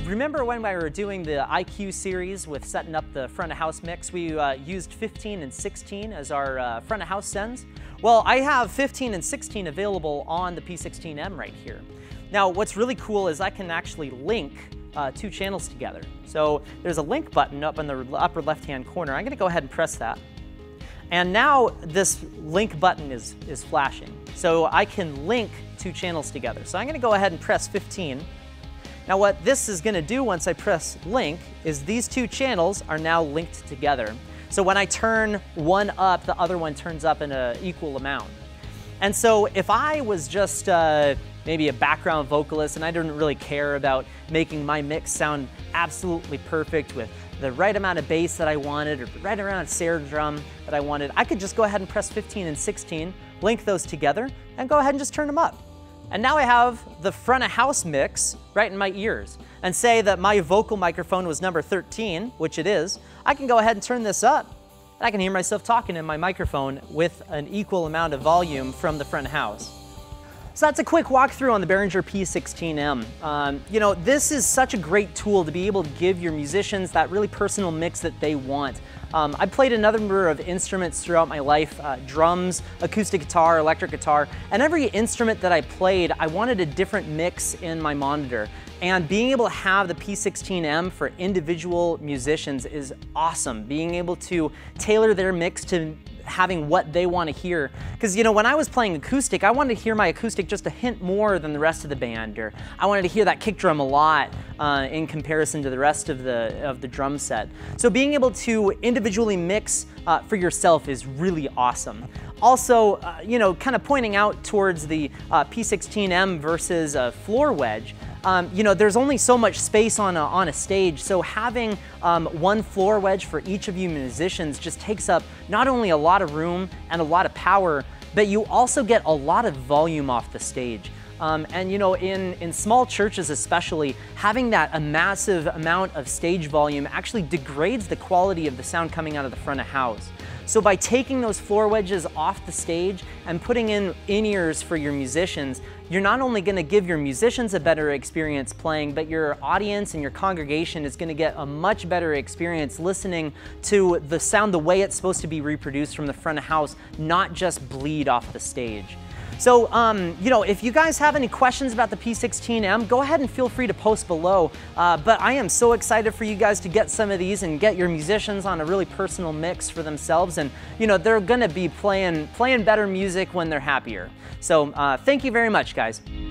remember when we were doing the IQ series with setting up the front of house mix, we used 15 and 16 as our front of house sends? Well, I have 15 and 16 available on the P16M right here. Now, what's really cool is I can actually link two channels together. So there's a link button up in the upper left-hand corner. I'm gonna go ahead and press that. And now this link button is flashing. So I can link two channels together. So I'm gonna go ahead and press 15. Now what this is gonna do once I press link is these two channels are now linked together. So when I turn one up, the other one turns up in an equal amount. And so if I was just maybe a background vocalist and I didn't really care about making my mix sound absolutely perfect with the right amount of bass that I wanted or the right amount of snare drum that I wanted, I could just go ahead and press 15 and 16, link those together, and go ahead and just turn them up. And now I have the front of house mix right in my ears. And say that my vocal microphone was number 13, which it is, I can go ahead and turn this up, and I can hear myself talking in my microphone with an equal amount of volume from the front of house. So that's a quick walkthrough on the Behringer P16M. You know, this is such a great tool to be able to give your musicians that really personal mix that they want. I've played a number of instruments throughout my life, drums, acoustic guitar, electric guitar, and every instrument that I played, I wanted a different mix in my monitor. And being able to have the P16M for individual musicians is awesome. Being able to tailor their mix to having what they want to hear. Because, you know, when I was playing acoustic, I wanted to hear my acoustic just a hint more than the rest of the band, or I wanted to hear that kick drum a lot in comparison to the rest of the drum set. So being able to individually mix for yourself is really awesome. Also, you know, kind of pointing out towards the P16M versus a floor wedge, you know, there's only so much space on a stage, so having one floor wedge for each of you musicians just takes up not only a lot of room and a lot of power, but you also get a lot of volume off the stage. And you know, in small churches especially, having that a massive amount of stage volume actually degrades the quality of the sound coming out of the front of house. So by taking those floor wedges off the stage and putting in-ears for your musicians, you're not only going to give your musicians a better experience playing, but your audience and your congregation is going to get a much better experience listening to the sound the way it's supposed to be reproduced from the front of house, not just bleed off the stage. So, you know, if you guys have any questions about the P16M, go ahead and feel free to post below. But I am so excited for you guys to get some of these and get your musicians on a really personal mix for themselves. And, you know, they're gonna be playing better music when they're happier. So, thank you very much, guys.